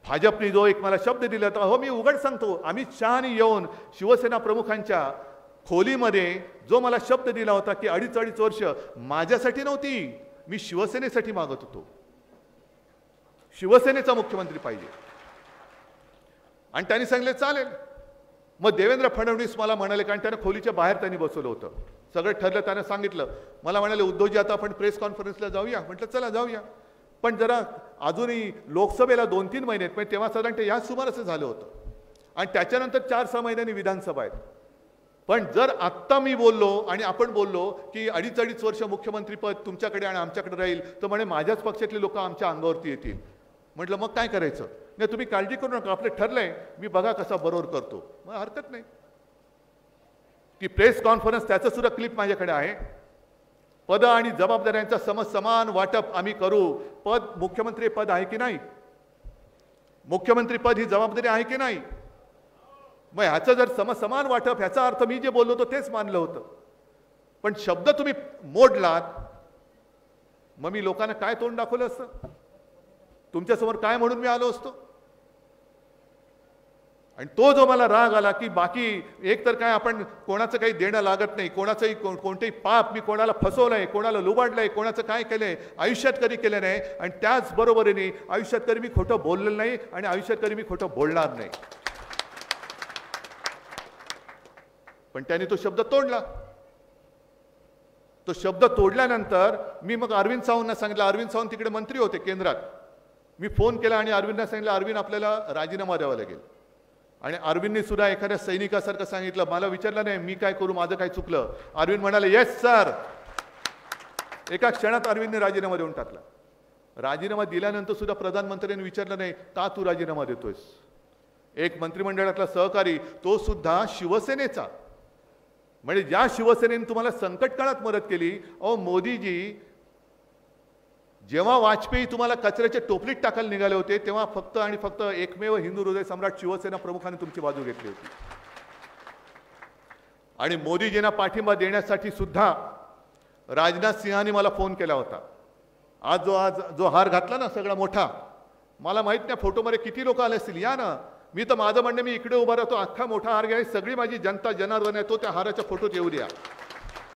भाजपने जो एक मला शब्द दिला होता, हो मी उघड सांगतो, अमित शहानी येऊन शिवसेना प्रमुखांच्या खोलीमध्ये जो मला शब्द दिला होता की 2.5 वर्ष माझ्यासाठी नव्हती, मी शिवसेनेसाठी मागत होतो, शिवसेनेचा मुख्यमंत्री पाहिजे. आणि त्यांनी सांगितले चालेल. मग देवेंद्र फडणवीस मला म्हणाले, कारण त्यांना खोलीच्या बाहेर त्यांनी बसवलं होतं, सगळं ठरलं, त्यांना सांगितलं, मला म्हणाले उद्धवजी आता आपण प्रेस कॉन्फरन्सला जाऊया. म्हटलं चला जाऊया, पण जरा अजूनही लोकसभेला 2-3 महिने आहेत, पण तेव्हा साधारणतः या सुमारास झालं होतं आणि त्याच्यानंतर 4-6 महिन्यांनी विधानसभा आहेत. पण जर आत्ता मी बोललो आणि आपण बोललो की 2.5 वर्ष मुख्यमंत्रीपद तुमच्याकडे आणि आमच्याकडे राहील, तर म्हणे माझ्याच पक्षातले लोक आमच्या अंगावरती येतील. म्हटलं मग काय करायचं? नाही तुम्ही काळजी करू नका, आपलं ठरलंय, मी बघा कसा बरोबर करतो. मग हरकत नाही. ती प्रेस कॉन्फरन्स त्याचं सुद्धा क्लिप माझ्याकडे आहे. पद आणि जबाबदाऱ्यांचा समान वाटप आम्ही करू. पद मुख्यमंत्री पद आहे की नाही, मुख्यमंत्री पद ही जबाबदारी आहे की नाही. मग ह्याचं जर समान वाटप, ह्याचा अर्थ मी जे बोललो होतो तेच मानलं होतं, पण शब्द तुम्ही मोडलात, मग मी लोकांना काय तोंड दाखवलं असतं, तुमच्यासमोर काय म्हणून मी आलो असतो. आणि तो जो मला राग आला की बाकी एक तर काय आपण कोणाचं काही देणं लागत नाही, कोणाचंही कोणतेही पाप मी कोणाला फसवलंय, कोणाला लुबाडलंय, कोणाचं काय केलंय आयुष्यात कधी केलं नाही. आणि त्याचबरोबरीने आयुष्यात कधी मी खोटं बोललेलं नाही आणि आयुष्यात कधी मी खोटं बोलणार नाही. पण त्यांनी तो शब्द तोडला. तो शब्द तोडल्यानंतर मी मग अरविंद सावंतला सांगितलं, अरविंद सावंत तिकडे मंत्री होते केंद्रात. मी फोन केला आणि अरविंदला सांगितलं, अरविंद आपल्याला राजीनामा द्यावा लागेल. आणि अरविंदने सुद्धा एखाद्या सैनिकासारखं सांगितलं, मला विचारलं नाही मी काय करू, माझं काय चुकलं. अरविंद म्हणाले येस सर. एका क्षणात अरविंदने राजीनामा देऊन टाकला. राजीनामा दिल्यानंतर सुद्धा प्रधानमंत्र्यांनी विचारलं नाही का तू राजीनामा देतोयस. एक मंत्रिमंडळातला सहकारी, तो सुद्धा शिवसेनेचा, म्हणजे ज्या शिवसेनेने तुम्हाला संकट काळात मदत केली. अहो मोदीजी जेव्हा वाजपेयी तुम्हाला कचऱ्याच्या टोपलीत टाकायला निघाले होते, तेव्हा फक्त आणि फक्त एकमेव हिंदू हृदय सम्राट शिवसेना प्रमुखांनी तुमची बाजू घेतली होती. आणि मोदीजींना पाठिंबा देण्यासाठी सुद्धा राजनाथ सिंहांनी मला फोन केला होता. आज जो हार घातला ना सगळा मोठा, मला माहित नाही फोटोमध्ये किती लोक आले असतील, या ना. मी तर माझं म्हणणं, मी इकडे उभा राहतो, अख्खा मोठा हार घ्या, सगळी माझी जनता जनार्दन आहे, तो त्या हाराच्या फोटोत येऊ द्या.